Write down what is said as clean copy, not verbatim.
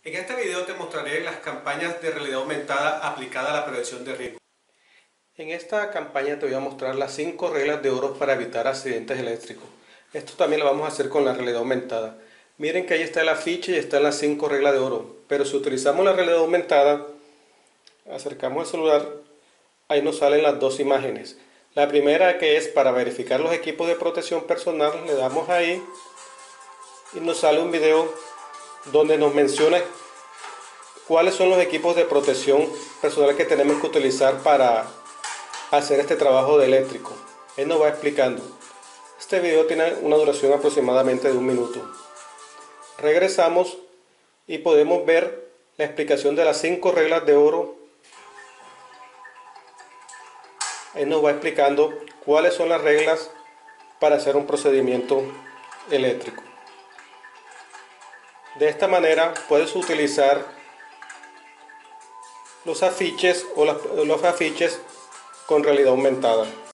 En este video te mostraré las campañas de realidad aumentada aplicada a la prevención de riesgo. En esta campaña te voy a mostrar las 5 reglas de oro para evitar accidentes eléctricos. Esto también lo vamos a hacer con la realidad aumentada. Miren que ahí está el afiche y están las 5 reglas de oro. Pero si utilizamos la realidad aumentada, acercamos el celular, ahí nos salen las dos imágenes. La primera, que es para verificar los equipos de protección personal, le damos ahí y nos sale un video donde nos menciona cuáles son los equipos de protección personal que tenemos que utilizar para hacer este trabajo de eléctrico. Él nos va explicando. Este video tiene una duración aproximadamente de 1 minuto. Regresamos y podemos ver la explicación de las 5 reglas de oro. Él nos va explicando cuáles son las reglas para hacer un procedimiento eléctrico. De esta manera puedes utilizar los afiches con realidad aumentada.